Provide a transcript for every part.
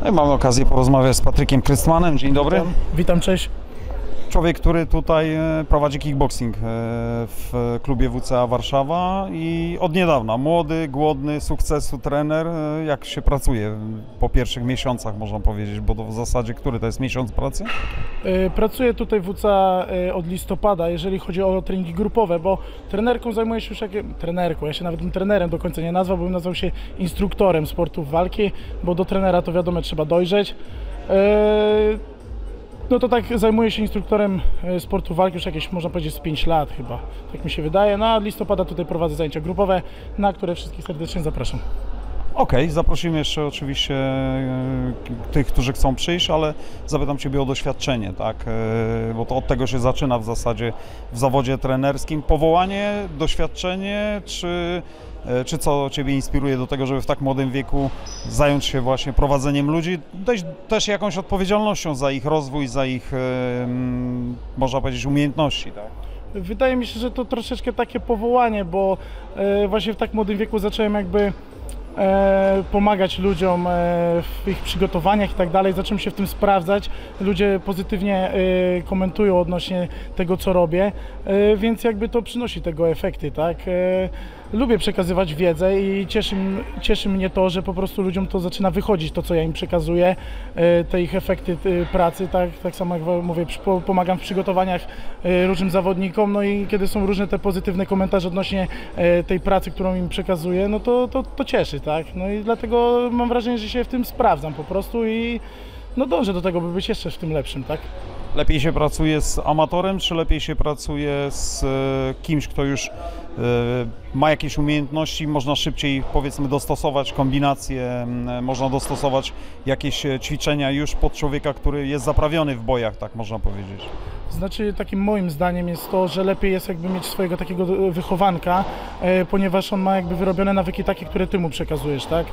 No i mamy okazję porozmawiać z Patrykiem Krystmanem. Dzień dobry. Witam, cześć. Człowiek, który tutaj prowadzi kickboxing w klubie WCA Warszawa i od niedawna młody, głodny sukcesu trener. Jak się pracuje po pierwszych miesiącach, można powiedzieć, bo to w zasadzie który to jest miesiąc pracy? Pracuję tutaj w WCA od listopada, jeżeli chodzi o treningi grupowe, bo trenerką zajmuję się już trenerką, ja się nawet tym trenerem do końca nie nazwał, bo bym nazwał się instruktorem sportów walki, bo do trenera to wiadomo trzeba dojrzeć. No to tak zajmuję się instruktorem sportu walki już jakieś, można powiedzieć, z 5 lat chyba, tak mi się wydaje. No a od listopada tutaj prowadzę zajęcia grupowe, na które wszystkich serdecznie zapraszam. Okej, zaprosimy jeszcze oczywiście tych, którzy chcą przyjść, ale zapytam Ciebie o doświadczenie, tak? Bo to od tego się zaczyna w zasadzie w zawodzie trenerskim. Powołanie, doświadczenie, czy co Ciebie inspiruje do tego, żeby w tak młodym wieku zająć się właśnie prowadzeniem ludzi, też jakąś odpowiedzialnością za ich rozwój, za ich, można powiedzieć, umiejętności, tak? Wydaje mi się, że to troszeczkę takie powołanie, bo właśnie w tak młodym wieku zacząłem jakby pomagać ludziom w ich przygotowaniach i tak dalej, zacząłem się w tym sprawdzać, ludzie pozytywnie komentują odnośnie tego, co robię, więc jakby to przynosi tego efekty, tak? Lubię przekazywać wiedzę i cieszy mnie to, że po prostu ludziom to zaczyna wychodzić, to co ja im przekazuję, te ich efekty pracy, tak samo jak mówię, pomagam w przygotowaniach różnym zawodnikom, no i kiedy są różne te pozytywne komentarze odnośnie tej pracy, którą im przekazuję, no to cieszy, tak? No i dlatego mam wrażenie, że się w tym sprawdzam po prostu i no dążę do tego, by być jeszcze w tym lepszym, tak? Lepiej się pracuje z amatorem, czy lepiej się pracuje z kimś, kto już ma jakieś umiejętności, można szybciej, powiedzmy, dostosować kombinacje, można dostosować jakieś ćwiczenia już pod człowieka, który jest zaprawiony w bojach, tak można powiedzieć? Znaczy, takim moim zdaniem jest to, że lepiej jest jakby mieć swojego takiego wychowanka, ponieważ on ma jakby wyrobione nawyki takie, które ty mu przekazujesz, tak?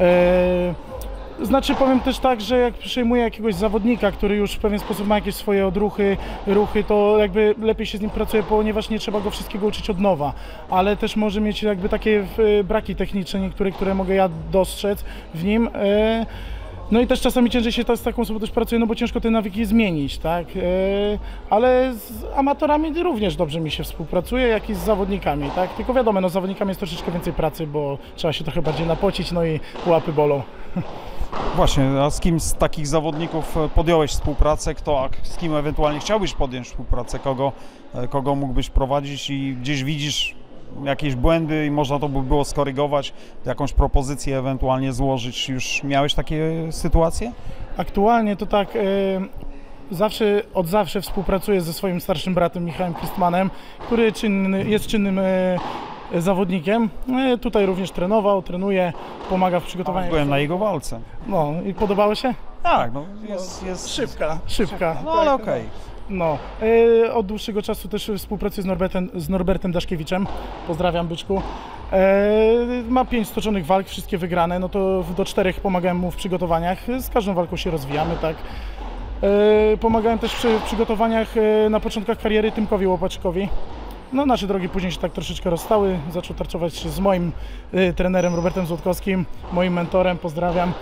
Znaczy, powiem też tak, że jak przyjmuję jakiegoś zawodnika, który już w pewien sposób ma jakieś swoje odruchy, ruchy, to jakby lepiej się z nim pracuje, ponieważ nie trzeba go wszystkiego uczyć od nowa, ale też może mieć jakby takie braki techniczne niektóre, które mogę ja dostrzec w nim. No i też czasami ciężej się z taką osobą też pracuje, no bo ciężko te nawyki zmienić, tak? Ale z amatorami również dobrze mi się współpracuje, jak i z zawodnikami, tak? Tylko wiadomo, no z zawodnikami jest troszeczkę więcej pracy, bo trzeba się trochę bardziej napocić, no i łapy bolą. Właśnie, a z kim z takich zawodników podjąłeś współpracę, z kim ewentualnie chciałbyś podjąć współpracę, kogo mógłbyś prowadzić i gdzieś widzisz jakieś błędy i można to by było skorygować, jakąś propozycję ewentualnie złożyć. Już miałeś takie sytuacje? Aktualnie to tak, od zawsze współpracuję ze swoim starszym bratem Michałem Krystmanem, który jest czynnym zawodnikiem. Tutaj również trenuje, pomaga w przygotowaniu. Byłem na jego walce. No i podobało się? Tak, no jest... Szybka. No ale okej. No, od dłuższego czasu też współpracuję z Norbertem Daszkiewiczem. Pozdrawiam, byczku. Ma 5 stoczonych walk, wszystkie wygrane, no to do 4 pomagałem mu w przygotowaniach. Z każdą walką się rozwijamy, tak. Pomagałem też w przygotowaniach na początkach kariery Tymkowi Łopaczkowi. No, nasze drogi później się tak troszeczkę rozstały. Zaczął tarczować się z moim trenerem Robertem Złotkowskim, moim mentorem, pozdrawiam.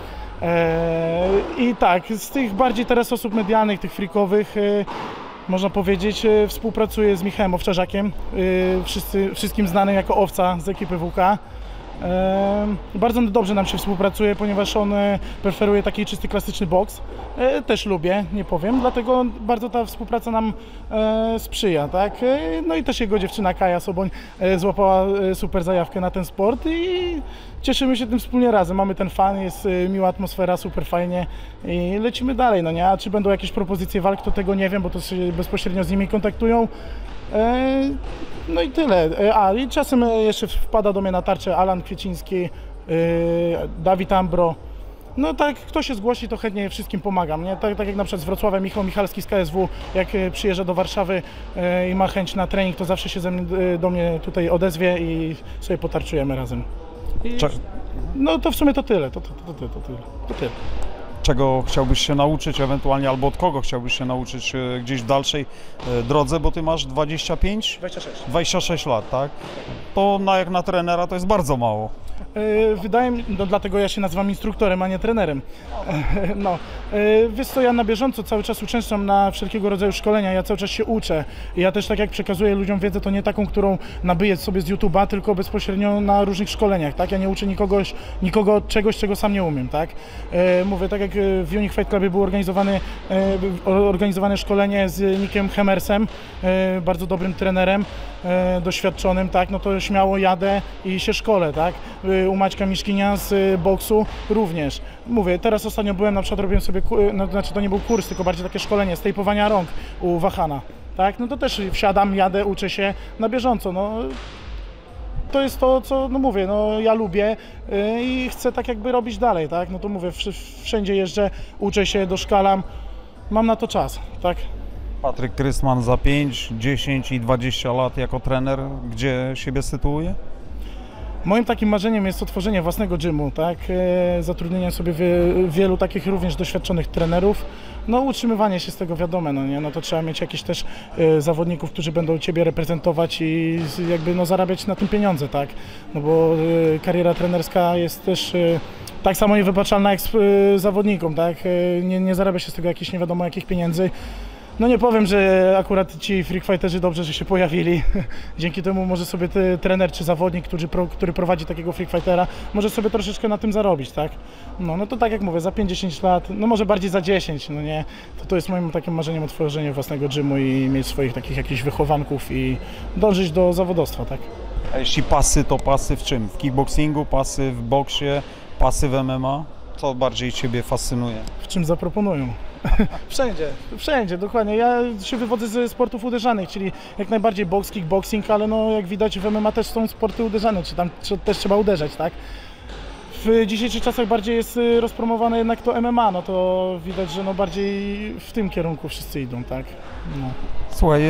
I tak, z tych bardziej teraz osób medialnych, tych freakowych, można powiedzieć, współpracuję z Michałem Owczarzakiem, wszystkim znanym jako Owca z ekipy WK. Bardzo dobrze nam się współpracuje, ponieważ on preferuje taki czysty, klasyczny boks. Też lubię, nie powiem, dlatego bardzo ta współpraca nam sprzyja, tak? No i też jego dziewczyna Kaja Soboń złapała super zajawkę na ten sport i cieszymy się tym wspólnie razem. Mamy ten fan, jest miła atmosfera, super fajnie i lecimy dalej, no nie? A czy będą jakieś propozycje walk, to tego nie wiem, bo to się bezpośrednio z nimi kontaktują. No i tyle. I czasem jeszcze wpada do mnie na tarczę Alan Kwieciński, Dawid Ambro. No tak, kto się zgłosi, to chętnie wszystkim pomagam, nie? Tak jak na przykład z Wrocławia Michał Michalski z KSW, jak przyjeżdża do Warszawy i ma chęć na trening, to zawsze się do mnie tutaj odezwie i sobie potarczujemy razem. No to w sumie to tyle, to tyle. Czego chciałbyś się nauczyć ewentualnie, albo od kogo chciałbyś się nauczyć gdzieś w dalszej drodze, bo ty masz 26 lat, tak? To jak na trenera to jest bardzo mało. Wydaje mi, no dlatego ja się nazywam instruktorem, a nie trenerem. No, wiesz co, ja na bieżąco cały czas uczęszczam na wszelkiego rodzaju szkolenia, ja cały czas się uczę. Ja też tak jak przekazuję ludziom wiedzę, to nie taką, którą nabyję sobie z YouTube'a, tylko bezpośrednio na różnych szkoleniach, tak? Ja nie uczę nikogo czegoś, czego sam nie umiem, tak? Mówię, tak jak w Unique Fight Clubie było organizowane szkolenie z Nickiem Hemmersem, bardzo dobrym trenerem, doświadczonym, tak? No to śmiało jadę i się szkolę, tak? U Maćka Miszkinia z boksu również. Mówię, teraz ostatnio byłem, na przykład robiłem sobie, znaczy to nie był kurs, tylko bardziej takie szkolenie, stejpowania rąk u Wahana, tak? No to też wsiadam, jadę, uczę się na bieżąco, no. To jest to, co, no mówię, no ja lubię i chcę tak jakby robić dalej, tak? No to mówię, wszędzie jeżdżę, uczę się, doszkalam, mam na to czas, tak? Patryk Krysman za 5, 10 i 20 lat jako trener, gdzie siebie sytuuje? Moim takim marzeniem jest otworzenie własnego gymu, tak? Zatrudnienie sobie wielu takich również doświadczonych trenerów. No utrzymywanie się z tego wiadome, no nie? No to trzeba mieć jakichś też zawodników, którzy będą Ciebie reprezentować i jakby no zarabiać na tym pieniądze, tak? No bo kariera trenerska jest też tak samo niewybaczalna jak zawodnikom, tak? Nie zarabia się z tego jakichś nie wiadomo jakich pieniędzy. No nie powiem, że akurat ci freak fighterzy dobrze, że się pojawili. Dzięki temu może sobie trener czy zawodnik, który prowadzi takiego freak fightera, może sobie troszeczkę na tym zarobić, tak? No to tak jak mówię, za 5-10 lat, no może bardziej za 10, no nie? To jest moim takim marzeniem otworzenie własnego gymu i mieć swoich takich jakichś wychowanków i dążyć do zawodowstwa, tak? A jeśli pasy, to pasy w czym? W kickboxingu, pasy w boksie, pasy w MMA? Co bardziej Ciebie fascynuje? W czym zaproponują? Wszędzie, dokładnie. Ja się wywodzę ze sportów uderzanych, czyli jak najbardziej boks, kickboxing, ale no jak widać w MMA też są sporty uderzane, czy tam też trzeba uderzać, tak? W dzisiejszych czasach bardziej jest rozpromowane jednak to MMA, no to widać, że no bardziej w tym kierunku wszyscy idą, tak? No. Słuchaj,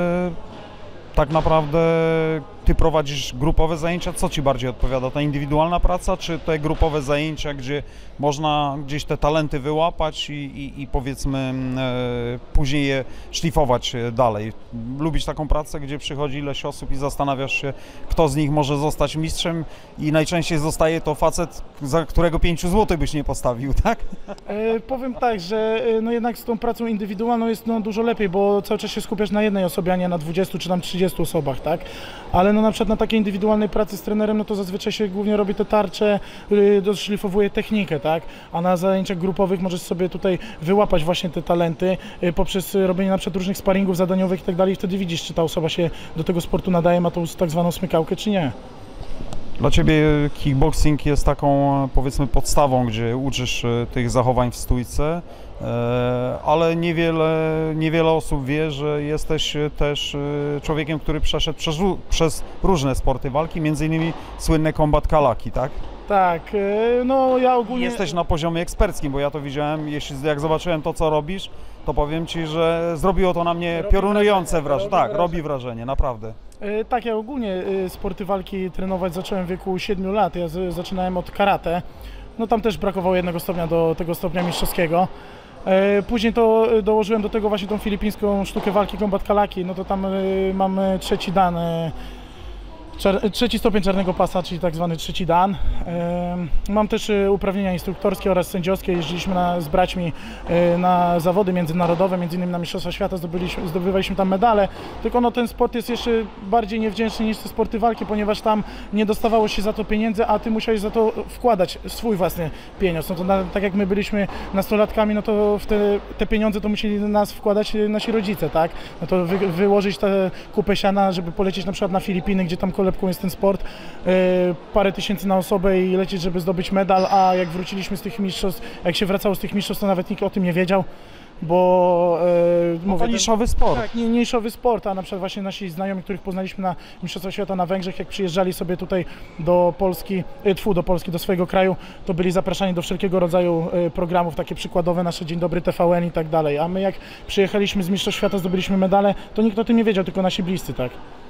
tak naprawdę Ty prowadzisz grupowe zajęcia, co Ci bardziej odpowiada? Ta indywidualna praca, czy te grupowe zajęcia, gdzie można gdzieś te talenty wyłapać i powiedzmy później je szlifować dalej? Lubisz taką pracę, gdzie przychodzi ileś osób i zastanawiasz się, kto z nich może zostać mistrzem i najczęściej zostaje to facet, za którego 5 zł byś nie postawił, tak? Powiem tak, że no jednak z tą pracą indywidualną jest no dużo lepiej, bo cały czas się skupiasz na jednej osobie, a nie na 20 czy tam 30 osobach, tak? Ale no na przykład na takiej indywidualnej pracy z trenerem, no to zazwyczaj się głównie robi te tarcze, doszlifowuje technikę, tak? A na zajęciach grupowych możesz sobie tutaj wyłapać właśnie te talenty poprzez robienie na przykład różnych sparingów zadaniowych i tak dalej. Wtedy widzisz, czy ta osoba się do tego sportu nadaje, ma tą tak zwaną smykałkę, czy nie. Dla Ciebie kickboxing jest taką, powiedzmy, podstawą, gdzie uczysz tych zachowań w stójce, ale niewiele osób wie, że jesteś też człowiekiem, który przeszedł przez różne sporty walki, między innymi słynne combat kalaki, tak? Tak, no ja ogólnie... Jesteś na poziomie eksperckim, bo ja to widziałem, jak zobaczyłem to, co robisz, to powiem Ci, że zrobiło to na mnie piorunujące wrażenie. Tak, robi wrażenie, naprawdę. Tak, ja ogólnie sporty walki trenować zacząłem w wieku 7 lat. Ja zaczynałem od karate. No tam też brakowało 1 stopnia do tego stopnia mistrzowskiego. Później to dołożyłem do tego właśnie tą filipińską sztukę walki combat kalaki. No to tam mam trzeci dan. Trzeci stopień czarnego pasa, czyli tak zwany trzeci dan. Mam też uprawnienia instruktorskie oraz sędziowskie. Jeździliśmy z braćmi na zawody międzynarodowe, między innymi na Mistrzostwa Świata, zdobywaliśmy tam medale. Tylko no, ten sport jest jeszcze bardziej niewdzięczny niż te sporty walki, ponieważ tam nie dostawało się za to pieniędzy, a ty musiałeś za to wkładać swój własny pieniądz. No to tak jak my byliśmy nastolatkami, no to w te pieniądze to musieli nas wkładać nasi rodzice, tak? No to wyłożyć tę kupę siana, żeby polecieć na przykład na Filipiny, gdzie tam kolebką jest ten sport, parę tysięcy na osobę i lecieć, żeby zdobyć medal, a jak wróciliśmy z tych mistrzostw, jak się wracało z tych mistrzostw, to nawet nikt o tym nie wiedział, bo mówię, to niszowy sport. Tak, niszowy sport, a na przykład właśnie nasi znajomi, których poznaliśmy na Mistrzostwach Świata na Węgrzech, jak przyjeżdżali sobie tutaj do Polski, do swojego kraju, to byli zapraszani do wszelkiego rodzaju programów, takie przykładowe, nasze Dzień Dobry TVN i tak dalej, a my jak przyjechaliśmy z Mistrzostw Świata, zdobyliśmy medale, to nikt o tym nie wiedział, tylko nasi bliscy, tak.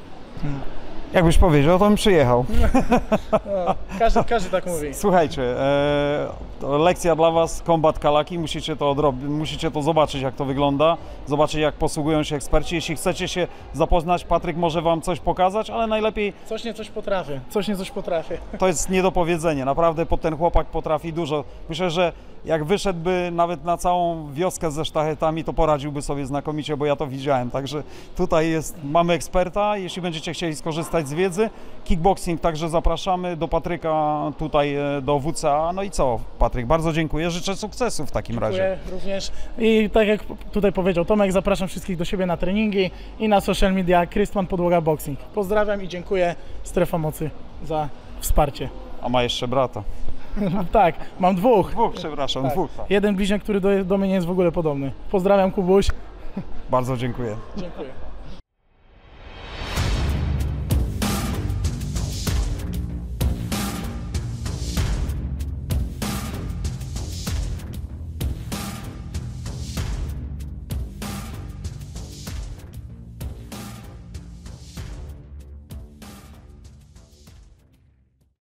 Jakbyś powiedział, to bym przyjechał. No, każdy tak mówi. Słuchajcie, To lekcja dla Was, Combat Kalaki, musicie to odrobić, musicie to zobaczyć, jak to wygląda, zobaczyć, jak posługują się eksperci. Jeśli chcecie się zapoznać, Patryk może Wam coś pokazać, ale najlepiej Coś nie coś potrafię, coś nie coś potrafię. to jest nie do powiedzenia. Naprawdę ten chłopak potrafi dużo. Myślę, że jak wyszedłby nawet na całą wioskę ze sztachetami, to poradziłby sobie znakomicie, bo ja to widziałem. Także tutaj mamy eksperta, jeśli będziecie chcieli skorzystać z wiedzy. Kickboxing, także zapraszamy do Patryka tutaj do WCA. No i co, Patryk, bardzo dziękuję. Życzę sukcesu w takim razie. Dziękuję również. I tak jak tutaj powiedział Tomek, zapraszam wszystkich do siebie na treningi i na social media Krystman Podłoga Boxing. Pozdrawiam i dziękuję Strefa Mocy za wsparcie. A ma jeszcze brata. Tak, mam dwóch. Przepraszam, Tak. dwóch. Tak. Jeden bliźniak, który do mnie nie jest w ogóle podobny. Pozdrawiam, Kubuś. Bardzo dziękuję. Dziękuję.